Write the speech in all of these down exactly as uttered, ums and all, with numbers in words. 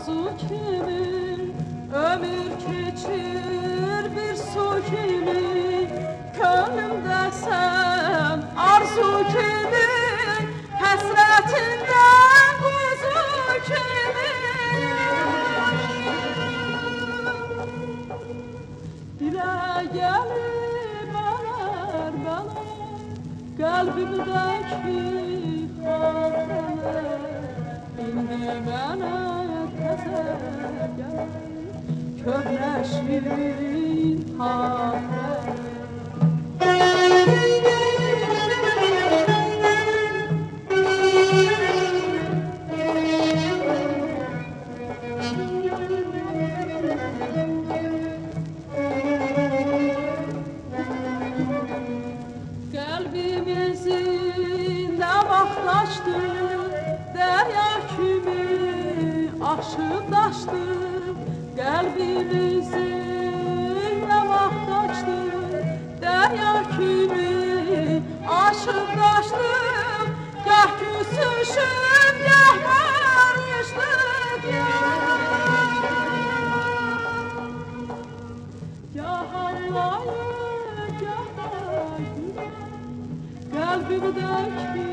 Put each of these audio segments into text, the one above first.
arzu kimi ömür keçir bir su kimi könlümde sen arzu kimi hasretinden kuzu kimi dile gelip arar bana kalbimdeki hatıralar indi bana tezer gel köhne şirin hatıralar derya kimi aşık taştı kalbimizin mahtaçtı derya kimi aşık taştı gah küsüşüp gah barıştık ya gah ağlayıp gah da güler kalbimdeki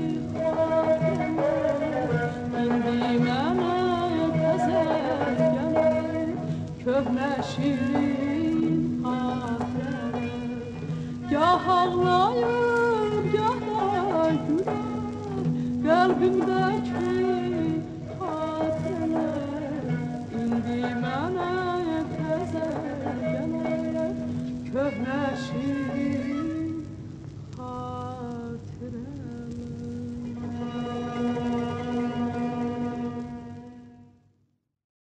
köhne şirin hatıralar gah ağlayır gah da güler kalbimdeki hatıralar indi mənə təzə gələr köhne şirin